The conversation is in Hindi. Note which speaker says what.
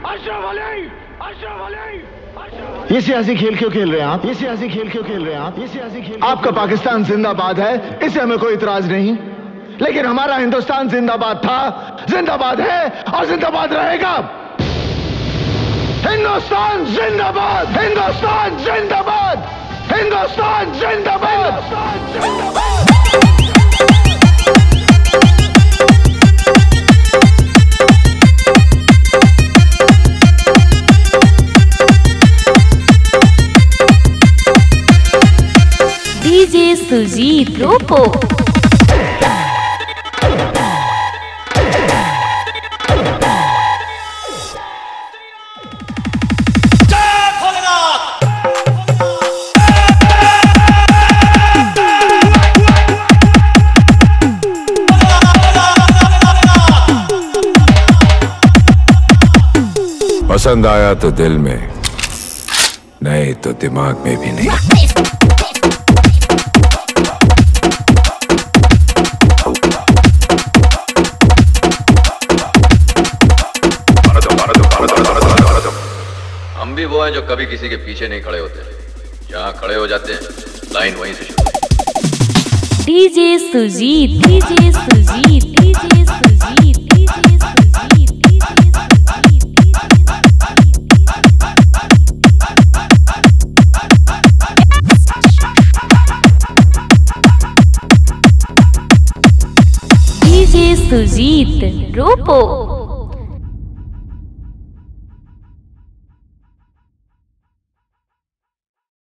Speaker 1: ये सियासी खेल क्यों खेल रहे हैं आप? ये सियासी खेल क्यों खेल रहे हैं आप? ये सियासी खेल आपका पाकिस्तान जिंदाबाद है, इससे हमें कोई इतराज नहीं, लेकिन हमारा हिंदुस्तान जिंदाबाद था, जिंदाबाद है और जिंदाबाद रहेगा। हिंदुस्तान जिंदाबाद, हिंदुस्तान जिंदाबाद, हिंदुस्तान जिंदाबाद, हिंदुस्तान जिंदाबाद।
Speaker 2: डीजे सुजीत रूपो।
Speaker 3: पसंद आया तो दिल में, नहीं तो दिमाग में भी नहीं।
Speaker 4: हम भी वो हैं जो कभी किसी के पीछे नहीं खड़े होते, जहाँ खड़े हो जाते हैं लाइन वहीं से शुरू।
Speaker 2: DJ Sujit, DJ Sujit, DJ Sujit, DJ Sujit, DJ Sujit रूपो।